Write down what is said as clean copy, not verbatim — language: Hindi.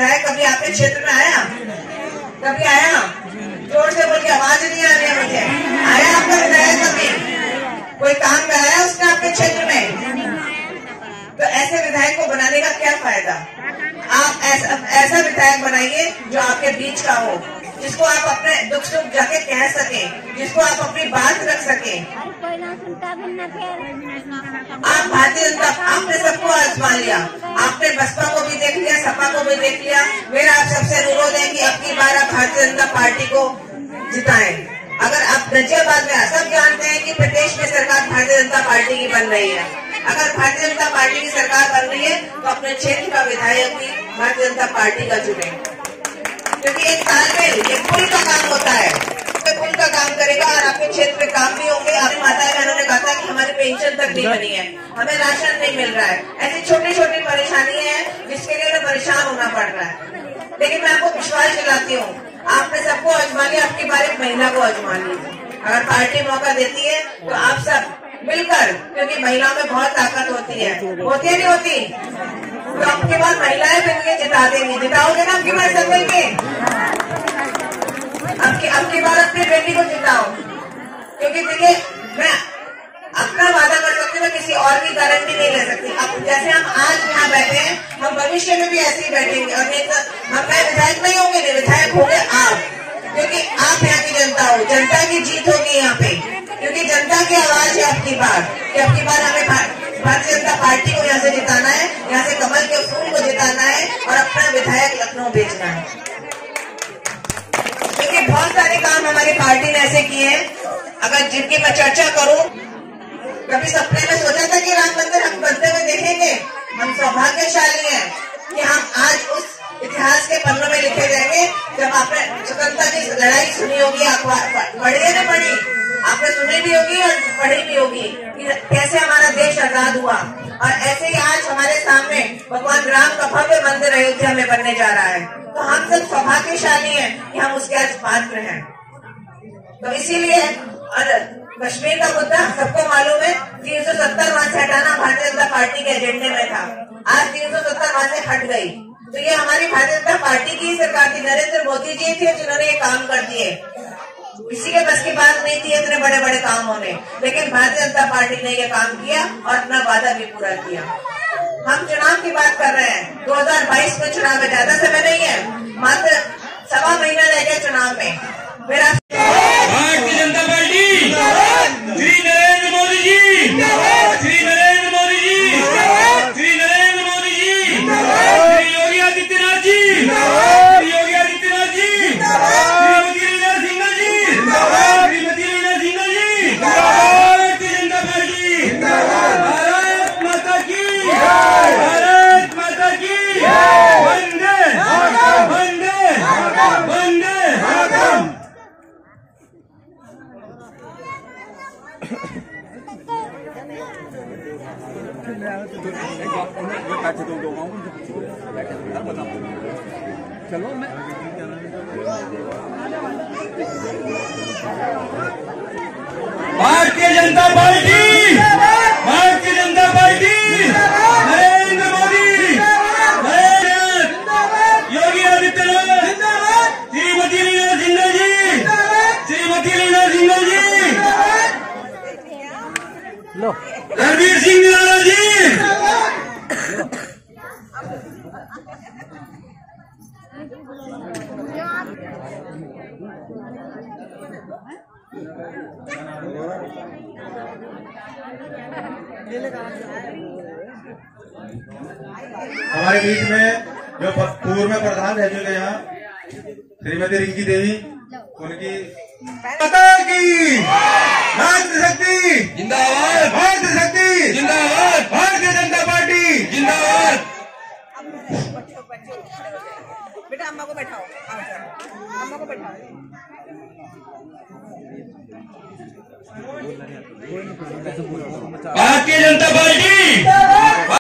विधायक कभी आपके क्षेत्र में आया? कभी आया? जोर से बोलिए, आवाज नहीं आ रही है मुझे। आया आपका विधायक कभी? कोई काम कराया उसने आपके क्षेत्र में? तो ऐसे विधायक को बनाने का क्या फायदा? आप ऐसा विधायक बनाइए जो आपके बीच का हो, जिसको आप अपने दुख सुख जाके कह सके, जिसको आप अपनी बात रख सके। आप भारतीय जनता, आपने सबको आजमा लिया, आपने बसपा को भी देख लिया, सपा को भी देख लिया। मेरा आप सबसे अनुरोध है कि अब की बार आप भारतीय जनता पार्टी को जिताएं। अगर आप गाजियाबाद में सब जानते हैं कि प्रदेश में सरकार भारतीय जनता पार्टी की बन रही है, अगर भारतीय जनता पार्टी की सरकार बन रही है तो अपने क्षेत्र का विधायक भी भारतीय जनता पार्टी का चुने, क्योंकि एक तालमेल, ये पुल का काम होता है, पुल का काम करेगा और आपके क्षेत्र में काम भी होंगे। आपकी माता बहनों ने कहा था कि हमारी पेंशन तक नहीं बनी है, हमें राशन नहीं मिल रहा है, ऐसी छोटी छोटी परेशानी है जिसके लिए हमें परेशान होना पड़ रहा है। लेकिन मैं आपको विश्वास दिलाती हूँ, आपने सबको आजमा लिया, आपकी बार एक महिला को आजमा लीजिए। अगर पार्टी मौका देती है तो आप सब मिलकर, क्योंकि महिलाओं में बहुत ताकत होती है नहीं होती, तो आपके बाद महिलाएं मिलकर जिता देंगी। जिताओगे ना आपकी बार सब मिलके? आपकी बार अपनी बेटी को जिताओ, क्योंकि देखिए मैं अपना वादा कर सकती हूँ, मैं किसी और की गारंटी नहीं ले सकती। अब जैसे हम आज यहाँ बैठे हैं, हम भविष्य में भी ऐसे ही बैठेंगे। और नहीं तो हम विधायक नहीं होंगे, नहीं विधायक होंगे आप, क्योंकि आप यहाँ की जनता हो, जनता की जीत होगी यहाँ पे, क्योंकि जनता की आवाज है आपकी बार, कि आपकी बार हमें भारतीय जनता पार्टी को यहाँ से जिताना है, यहाँ से कमल के फूल को जिताना है और अपना विधायक लखनऊ भेजना है। क्योंकि बहुत सारे काम हमारी पार्टी ने ऐसे किए हैं, अगर जिनकी मैं चर्चा करूं, कभी सपने में सोचा था कि राम मंदिर हम बनते हुए देखेंगे? हम सौभाग्यशाली हैं कि हम आज उस इतिहास के पन्नों में लिखे जाएंगे। जब आपने स्वतंत्रता की लड़ाई सुनी होगी, पढ़ी है ना, पढ़ी आपने सुनी भी होगी और पढ़ी भी होगी कि कैसे हमारा देश आजाद हुआ, और ऐसे ही आज हमारे सामने भगवान राम का भव्य मंदिर अयोध्या में बनने जा रहा है। तो हम सब सौभाग्यशाली हैं कि हम उसके आज पात्र हैं। तो इसीलिए कश्मीर का मुद्दा सबको मालूम है, 370 वहां से हटाना भारतीय जनता पार्टी के एजेंडे में था। आज 370 वहां से हट गई, तो ये हमारी भारतीय जनता पार्टी की सरकार थी, नरेंद्र मोदी जी थे जिन्होंने ये काम कर दिए। किसी के बस की बात नहीं थी इतने बड़े बड़े काम होने, लेकिन भारतीय जनता पार्टी ने ये काम किया और अपना वादा भी पूरा किया। हम चुनाव की बात कर रहे हैं, 2022 में चुनाव में ज्यादा समय नहीं है, मात्र 1.25 महीना रह गया चुनाव में। मेरा भारतीय जनता पार्टी, श्री नरेंद्र मोदी जी, श्री नरेंद्र मोदी जी, श्री नरेंद्र मोदी जी, श्री योगी आदित्यनाथ जी, श्री योगी आदित्यनाथ जी, श्रीमती रीना सिंघल जी, श्रीमती रीना सिंघल जी, भारतीय जनता पार्टी, भारत माता की, भारत माता की, वंदे वंदे वंदे। चलो मैं भारतीय जनता पार्टी, भारतीय जनता पार्टी, नरेंद्र मोदी, योगी आदित्यनाथ, श्रीमती रीना सिंघल जी, श्रीमती रीना सिंघल जी, रणवीर सिंह निराला जी। हमारे बीच में जो पूर्व में प्रधान रह चुके यहाँ श्रीमती रिंकी देवी, उनकी माता की मातृशक्ति जिंदाबाद, भारतीय शक्ति जिंदाबाद, भारतीय जनता पार्टी जिंदाबाद। बेटा अम्मा को बैठाओ, अम्मा को बैठाओ। भारतीय जनता पार्टी